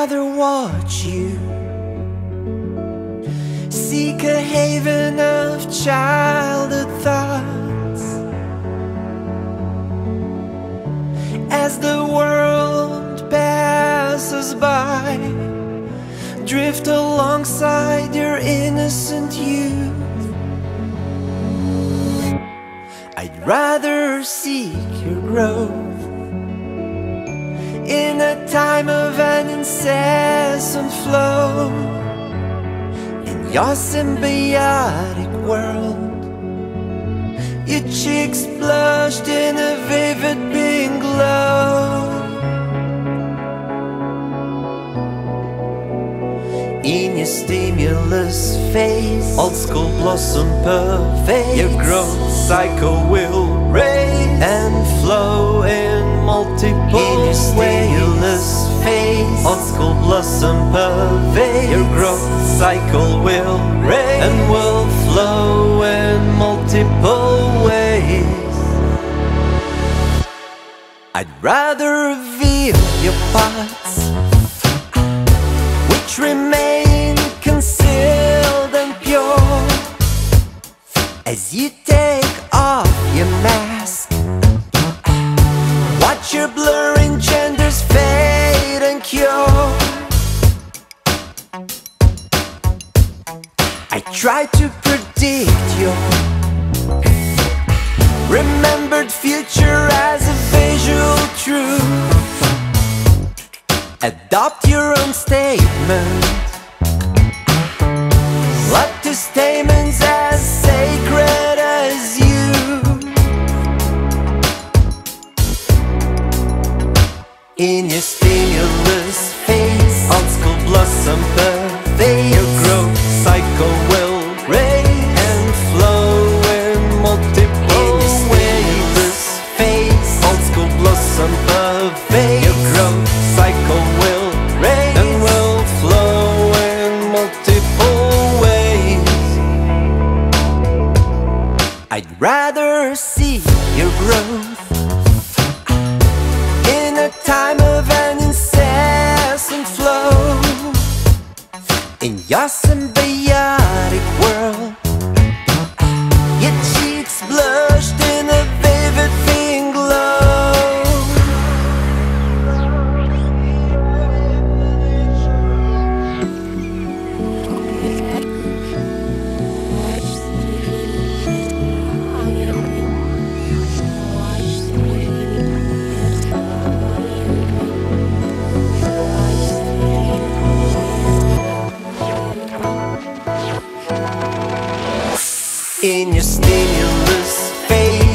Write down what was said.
rather watch you seek a haven of childhood thoughts as the world passes by. Drift alongside your innocent youth. I'd rather seek your growth in a time of an incessant flow. In your symbiotic world, your cheeks blushed in a vivid pink glow. In your stimulus face, old school blossom pervades. Your growth cycle will raise and flow in multiple ways. In your stimulus face, old school blossom pervades. Your growth cycle will raise and will flow in multiple ways. I'd rather reveal your parts which remain concealed and pure as you take off your mask. Watch your blurring genders fade and cure. I try to predict your remembered future as a visual truth. Adopt your own statement. Let the statements as sacred as you. In your stimulus phase, old school blossom pervades. Your growth cycle will raise and flow in multiple ways. Phase, old school blossom pervades. Your growth cycle will raise and will flow in multiple ways. I'd rather see your growth in a time of an incessant flow. In your symbiotic world, your cheeks blushed in a vivid pink glow. In your stimulus phase,